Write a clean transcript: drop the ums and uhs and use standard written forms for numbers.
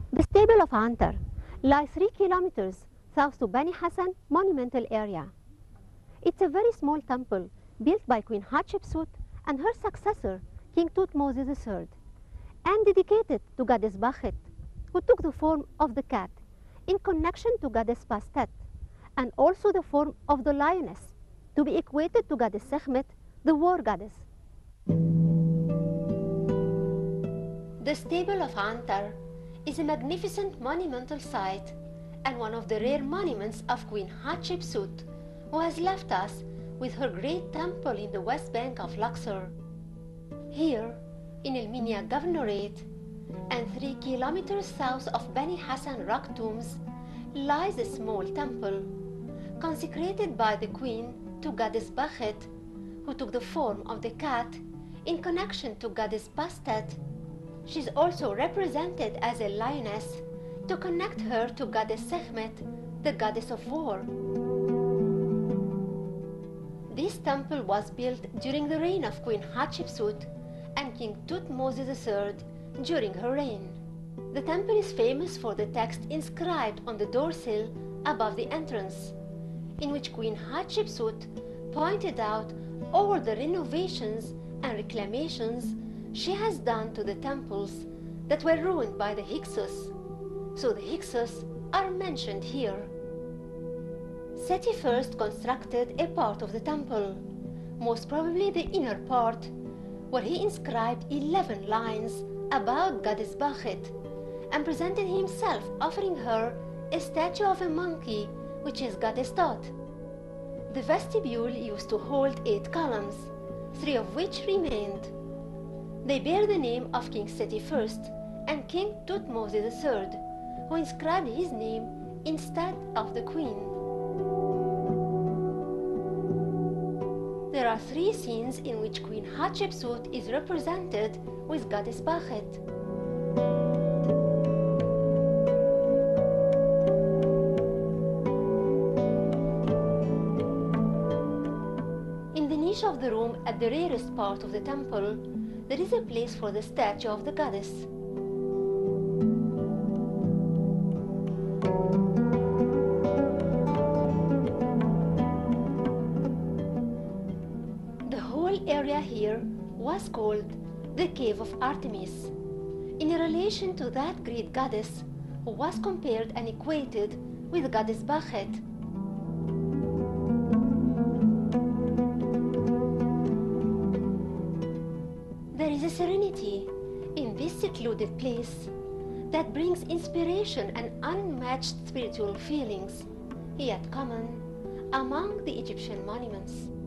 The stable of Antar lies 3 kilometers south to Bani Hassan monumental area. It's a very small temple built by Queen Hatshepsut and her successor, King Thutmose III, and dedicated to goddess Bakhet, who took the form of the cat in connection to goddess Bastet, and also the form of the lioness, to be equated to goddess Sekhmet, the war goddess. The stable of Antar is a magnificent monumental site and one of the rare monuments of Queen Hatshepsut, who has left us with her great temple in the west bank of Luxor. Here, in El Minya Governorate, and 3 kilometers south of Bani Hassan rock tombs, lies a small temple consecrated by the queen to goddess Bakhet, who took the form of the cat in connection to goddess Bastet. She is also represented as a lioness to connect her to goddess Sekhmet, the goddess of war. This temple was built during the reign of Queen Hatshepsut and King Thutmose III during her reign. The temple is famous for the text inscribed on the doorsill above the entrance, in which Queen Hatshepsut pointed out all the renovations and reclamations she has done to the temples that were ruined by the Hyksos, so the Hyksos are mentioned here. Seti first constructed a part of the temple, most probably the inner part, where he inscribed 11 lines about goddess Bakhet and presented himself offering her a statue of a monkey, which is goddess Tot. The vestibule used to hold 8 columns, 3 of which remained. They bear the name of King Seti I and King Thutmose III, who inscribed his name instead of the queen. There are 3 scenes in which Queen Hatshepsut is represented with goddess Bakhet. In the niche of the room at the rearest part of the temple, there is a place for the statue of the goddess. The whole area here was called the Cave of Artemis, in relation to that great goddess who was compared and equated with goddess Bakhet. There is a serenity in this secluded place that brings inspiration and unmatched spiritual feelings, yet common among the Egyptian monuments.